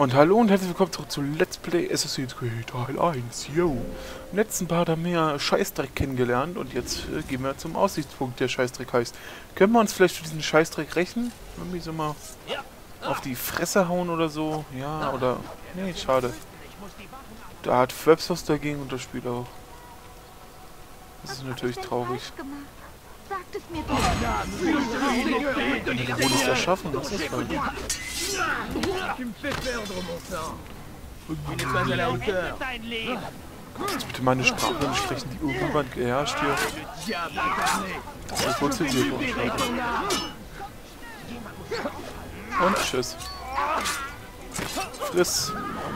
Und hallo und herzlich willkommen zurück zu Let's Play Assassin's Creed Teil 1. Yo. Im letzten Part haben wir ja Scheißdreck kennengelernt und jetzt gehen wir zum Aussichtspunkt, der Scheißdreck heißt. Können wir uns vielleicht für diesen Scheißdreck rächen? Irgendwie so mal auf die Fresse hauen oder so? Ja, oder... Nee, schade. Da hat Fraps was dagegen und das Spiel auch. Das ist natürlich traurig. Sagt es mir doch. Wie wurde es erschaffen? Was ist das denn? Kannst du bitte meine Sprache sprechen, die irgendwann geherrscht hier? Das ist wohl zu dir. Und tschüss. Friss.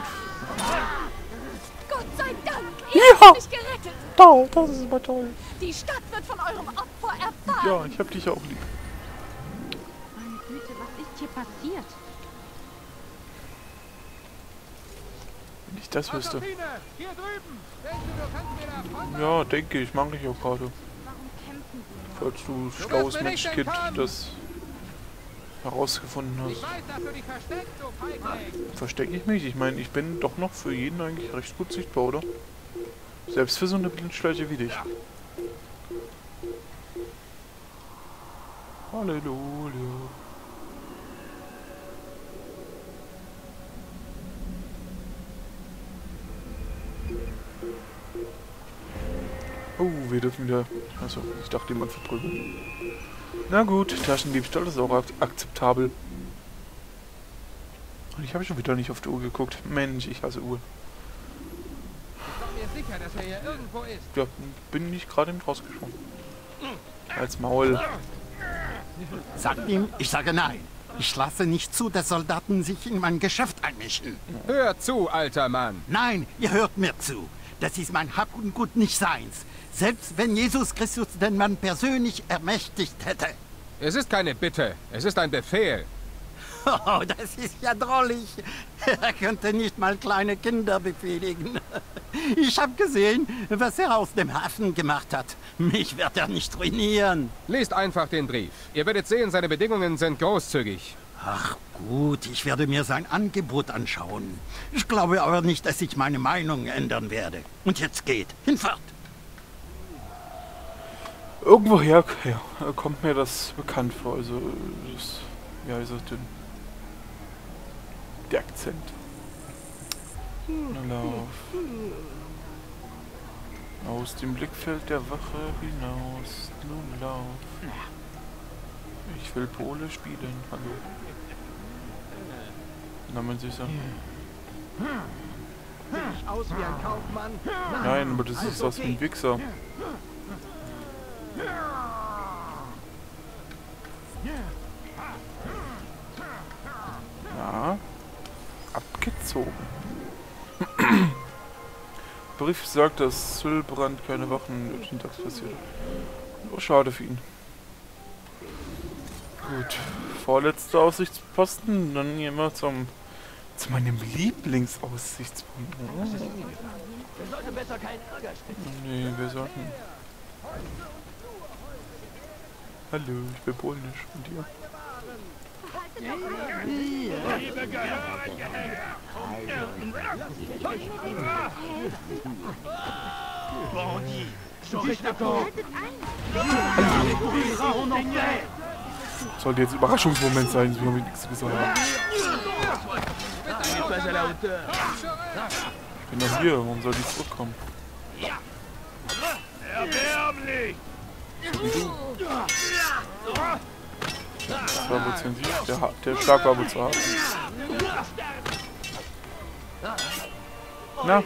Gott sei Dank, ihr habt mich gerettet. Toll, das ist aber toll. Die Stadt wird von eurem Opfer erfahren. Ja, ich hab dich auch lieb. Meine Güte, was ist hier passiert? Wenn ich das wüsste. Ja, denke ich, mache ich auch gerade. Warum kämpfen sie? Falls du schlaues Menschkind das herausgefunden hast. Verstecke ich mich? Ich meine, ich bin doch noch für jeden eigentlich recht gut sichtbar, oder? Selbst für so eine Blindschleiche wie dich. Halleluja. Oh, wir dürfen wieder... Achso, ich dachte, jemand verprügeln. Na gut, Taschendiebstahl ist auch akzeptabel. Und ich habe schon wieder nicht auf die Uhr geguckt. Mensch, ich hasse Uhr. Ich bin mir sicher, dass er hier irgendwo ist. Ja, bin ich gerade eben rausgesprungen. Als Maul. Sagt ihm, ich sage nein. Ich lasse nicht zu, dass Soldaten sich in mein Geschäft einmischen. Hör zu, alter Mann. Nein, ihr hört mir zu. Das ist mein Hab und Gut nicht seins. Selbst wenn Jesus Christus den Mann persönlich ermächtigt hätte. Es ist keine Bitte, es ist ein Befehl. Oh, das ist ja drollig. Er könnte nicht mal kleine Kinder befehligen. Ich habe gesehen, was er aus dem Hafen gemacht hat. Mich wird er nicht ruinieren. Lest einfach den Brief. Ihr werdet sehen, seine Bedingungen sind großzügig. Ach gut, ich werde mir sein Angebot anschauen. Ich glaube aber nicht, dass ich meine Meinung ändern werde. Und jetzt geht, hinfort. Irgendwoher kommt mir das bekannt vor. Also, das, ja, ist das denn? Der Akzent. Na, lauf. Aus dem Blickfeld der Wache hinaus. Nun lauf. Ich will Pole spielen. Hallo. Na, mein Süßer. Aus wie ein Kaufmann. Nein, aber das ist was wie ein Wichser. Ja. Abgezogen. Brief sagt, dass Sylbrand keine Wachen durch den Tags passiert. Oh, schade für ihn. Gut. Vorletzter Aussichtsposten. Dann gehen wir zu meinem Lieblingsaussichtspunkt. Oh. Wir sollten besser keinen Ärger stecken. Nee, wir sollten. Hallo, ich bin polnisch. Und ihr? Sollte jetzt Überraschungsmoment sein, wie wir nichts gesagt haben. Ich bin doch hier, warum soll die zurückkommen? Erbärmlich! So wie du. Das war wohl zensiert. Der Schlag war wohl zu hart. Na?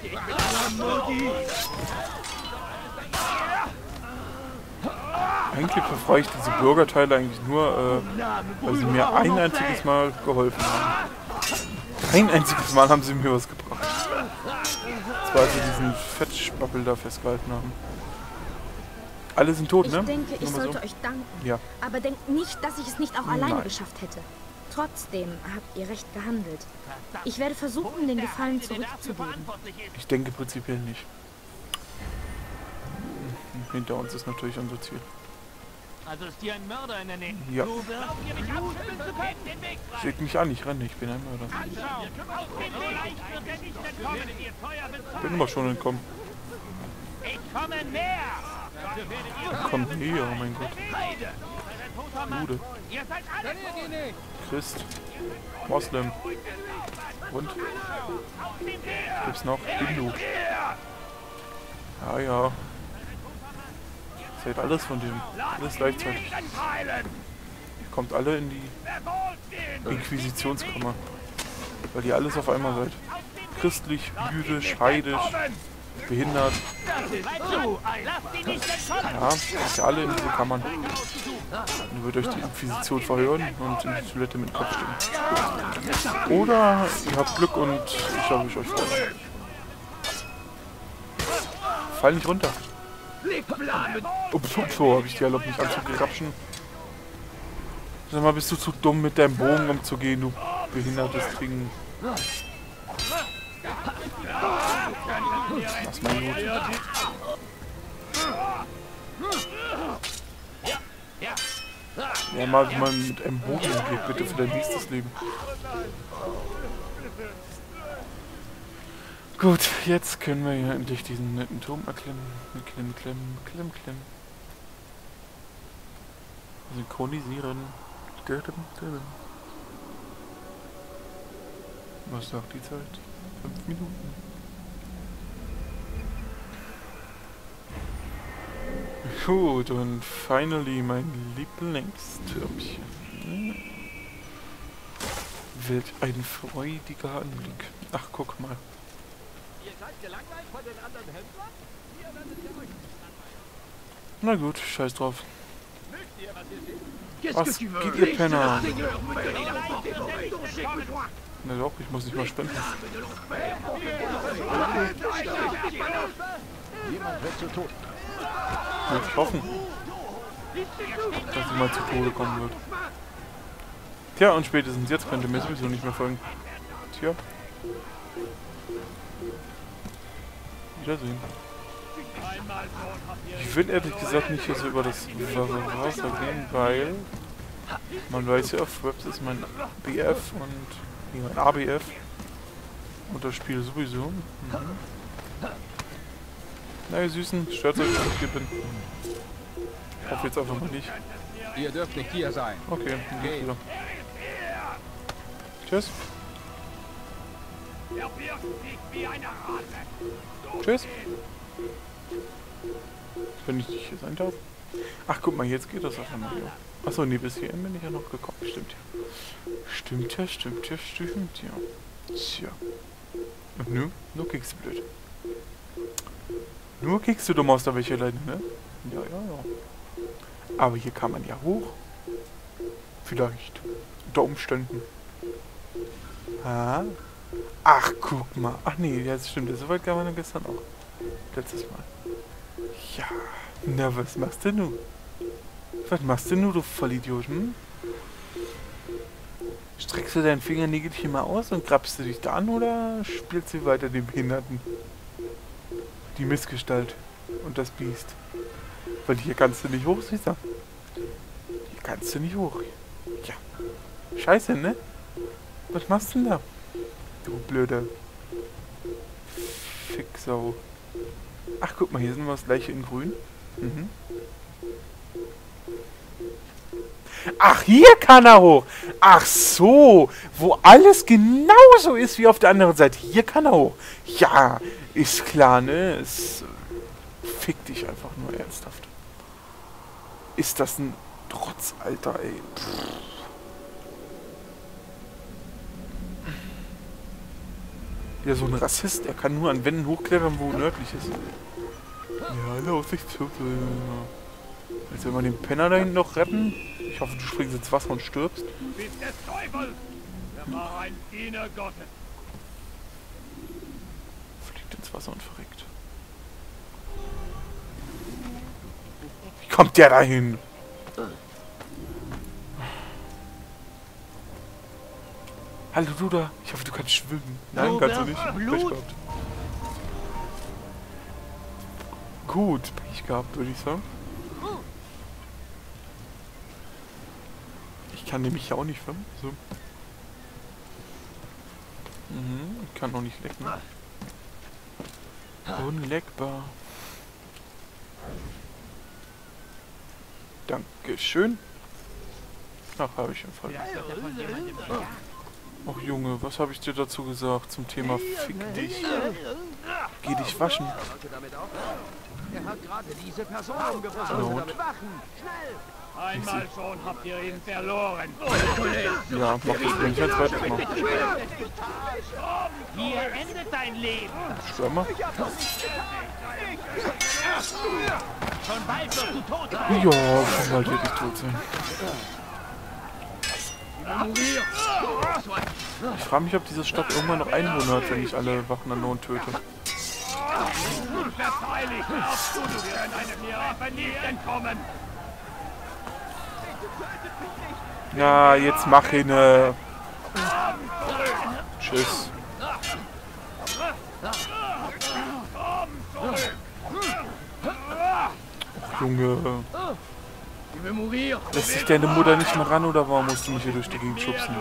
Eigentlich verfreue ich diese Bürgerteile eigentlich nur, weil sie mir ein einziges Mal geholfen haben. Ein einziges Mal haben sie mir was gebracht. Das war, als sie diesen Fettschwappel da festgehalten haben. Alle sind tot, ne? Ich denke, ich sollte euch danken. Ja. Aber denkt nicht, dass ich es nicht auch alleine Nein. geschafft hätte. Trotzdem habt ihr recht gehandelt. Ich werde versuchen, den Gefallen zurückzugeben. Ich denke prinzipiell nicht. Hinter uns ist natürlich unser Ziel. Also ist hier ein Mörder in der Nähe. Ja. Du wirst hier nicht abschütteln zu können. Den Weg frei. Seht mich an, ich renne, ich bin ein Mörder. Aus dem Weg. Wird er nicht entkommen. Ihr Feuer bezahlt. Bin immer schon entkommen. Ich komme näher. Dafür werdet ihr Komm her, oh mein Gott. Heide. Ein toter Mann. Jude, Ihr seid alle tot. Christ, Moslem und gibt's noch Hindu. Ja, ja. Seht alles von dem. Alles gleichzeitig. Ihr kommt alle in die Inquisitionskammer. Weil ihr alles auf einmal seid. Christlich, jüdisch, heidisch, behindert. Lasst ihn nicht entkommen. Ja, seid ihr alle in diese Kammern. Ihr würdet euch die Inquisition verhören und in die Toilette mit dem Kopf stecken. Oder ihr habt Glück und ich erwische euch vor. Fall nicht runter. Ups, so habe ich dir erlaubt, mich anzugrapschen. Sag mal, bist du zu dumm, mit deinem Bogen umzugehen, du behindertes Ding. Lass mal gut. Ja, mal, wie man mit einem Bogen umgeht, bitte, für dein nächstes Leben. Gut, jetzt können wir hier endlich diesen netten Turm erklimmen. Klemmen. Synchronisieren. Was sagt die Zeit? 5 Minuten. Gut, und finally mein Lieblingstürmchen. Wird ein freudiger Anblick. Ach, guck mal. Ihr seid gelangweilt von den anderen Händlern? Ihr werdet ja euch nicht langweilen. Na gut, scheiß drauf. Mögt ihr, was ihr seht? Was geht ihr Penner? Na doch, ich muss nicht mal spenden. Jemand wird zu Tod. Würde ich hoffen, dass sie mal zu Tode kommen wird. Tja, und spätestens jetzt könnt ihr mir sowieso nicht mehr folgen. Tja. Wiedersehen. Ich will ehrlich gesagt nicht hier so über das Wasser gehen, weil man weiß ja, Fraps ist mein BF und mein ABF und das Spiel sowieso. Na ihr Süßen, stört euch, wenn ich hier bin. Ich hoffe jetzt einfach mal nicht. Ihr dürft nicht hier sein. Okay, dann geht's wieder. Tschüss. Tschüss. Wenn ich nicht hier sein darf. Ach, guck mal, jetzt geht das auf einmal wieder. Achso, nee, bis hierhin bin ich ja noch gekommen. Stimmt ja. Stimmt ja. Tja. Und nur kriegst du blöd. Nur kriegst du dumm aus der Wäscheleine, ne? Ja. Aber hier kann man ja hoch. Vielleicht. Unter Umständen. Ah. Ach, guck mal. Ach nee, ja, das stimmt. So weit kam man gestern auch. Letztes Mal. Ja. Na, was machst du nun? Du Vollidiot, hm? Streckst du deinen Fingernägelchen mal aus und grabst du dich da an oder spielst du weiter den Behinderten? Die Missgestalt und das Biest. Weil hier kannst du nicht hoch, Süßer. Hier kannst du nicht hoch. Ja. Scheiße, ne? Was machst du denn da? Du blöde Ficksau. Ach, guck mal, hier sind wir das gleiche in grün. Ach, hier kann er hoch. Ach so, wo alles genauso ist wie auf der anderen Seite. Hier kann er hoch. Ja, ist klar, ne? Es fick dich einfach nur ernsthaft. Ist das ein Trotz, Alter, ey. Ja, so ein Rassist, er kann nur an Wänden hochklettern, wo nördlich ist. Ja, lauf ich zu. Jetzt will man den Penner da hinten noch retten. Ich hoffe, du springst ins Wasser und stirbst. Du bist des Teufels! Er war ein Diener Gottes. Fliegt ins Wasser und verreckt. Wie kommt der da hin? Hallo, du da. Ich hoffe, du kannst schwimmen. Nein, kannst du nicht. Pech gehabt. Gut, Pech gehabt, würde ich sagen. kann nämlich ja auch nicht filmen. So. Ich kann noch nicht lecken. Unleckbar. Dankeschön. Ach, habe ich im Fall. Ach Junge, was habe ich dir dazu gesagt zum Thema Fick dich? Geh dich waschen. Er hat gerade diese Person umgebracht. Not. Einmal schon habt ihr ihn verloren. Ja, mach ich nicht als zweites Mal. Hier endet dein Leben. Schwimmer? Schon bald wirst du tot sein. Ja, schon bald werde ich tot sein. Ich frage mich, ob diese Stadt irgendwann noch Einwohner hat, wenn ich alle Wachen an Not töte. Verteidigt, glaubst du, wir können einem Strafe nie entkommen. Ja, jetzt mach ihn. Tschüss. Och, Junge. Lässt sich deine Mutter nicht mehr ran oder warum musst du mich hier durch die Gegend schubsen?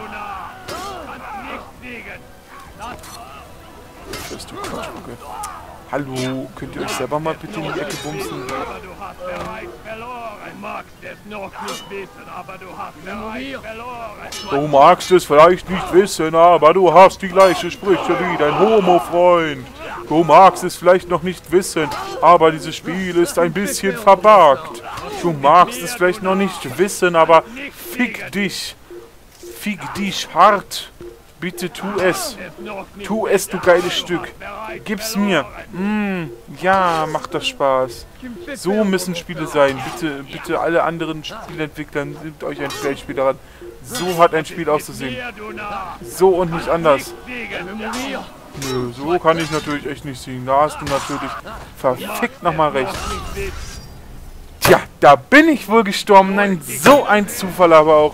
Tschüss, du Quatschbucke. Hallo, könnt ihr euch selber mal bitte in die Ecke bumsen? Aber du hast bereits verloren. Du magst es noch nicht wissen, aber du hast bereits verloren. Du magst es vielleicht nicht wissen, aber du hast die gleiche Sprüche wie dein Homo-Freund. Du magst es vielleicht noch nicht wissen, aber dieses Spiel ist ein bisschen verbuggt. Du magst es vielleicht noch nicht wissen, aber fick dich. Fick dich hart. Bitte tu es. Tu es, du geiles Stück. Gib's mir. Ja, macht das Spaß. So müssen Spiele sein. Bitte, bitte alle anderen Spielentwickler, nehmt euch ein Spiel daran. So hat ein Spiel auszusehen. So und nicht anders. Nö, so kann ich natürlich echt nicht sehen. Da hast du natürlich verfickt nochmal recht. Tja, da bin ich wohl gestorben. Nein, so ein Zufall aber auch.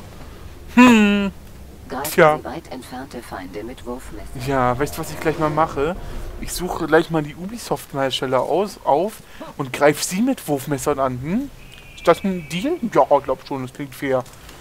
Tja. Weit entfernte Feinde mit Wurfmesser. Ja, weißt du, was ich gleich mal mache? Ich suche gleich mal die Ubisoft-Hersteller auf und greife sie mit Wurfmessern an. Ist das ein Deal? Ja, glaub schon, das klingt fair.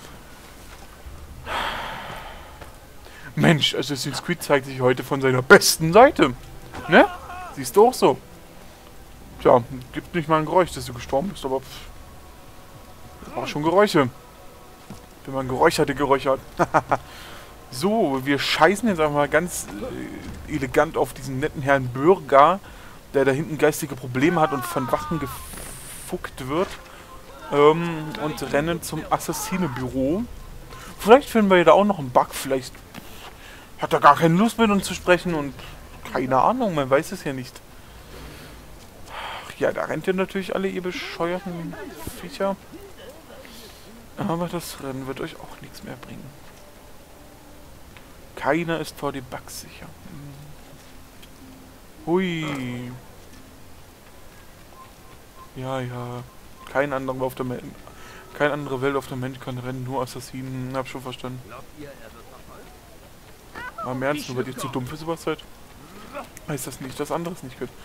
Mensch, Assassin's Creed zeigt sich heute von seiner besten Seite. Ne? Siehst du auch so. Tja, gibt nicht mal ein Geräusch, dass du gestorben bist, aber war schon Geräusche. Wenn man Geräuscherte geräuchert. So, wir scheißen jetzt einfach mal ganz elegant auf diesen netten Herrn Bürger, der da hinten geistige Probleme hat und von Wachen gefuckt wird. Und rennen zum Assassinenbüro. Vielleicht finden wir ja da auch noch einen Bug. Vielleicht hat er gar keine Lust mit uns zu sprechen und keine Ahnung, man weiß es ja nicht. Ach ja, da rennt ihr natürlich alle, ihr bescheuerten Viecher. Aber das Rennen wird euch auch nichts mehr bringen. Keiner ist vor den Bugs sicher. Hui. Ja, ja. Keine andere Welt auf der Welt kann rennen, nur Assassinen. Hab schon verstanden. Mal im Ernst, nur weil ihr zu dumm für sowas seid. Heißt das nicht, dass anderes nicht geht.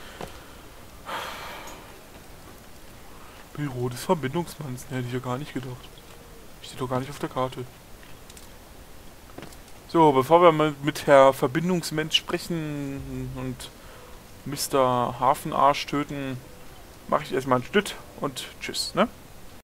Büro des Verbindungsmanns. Ne, hätte ich ja gar nicht gedacht. Steht doch gar nicht auf der Karte. So, bevor wir mal mit Herr Verbindungsmensch sprechen und Mr. Hafenarsch töten, mache ich erstmal einen Schnitt und tschüss, ne?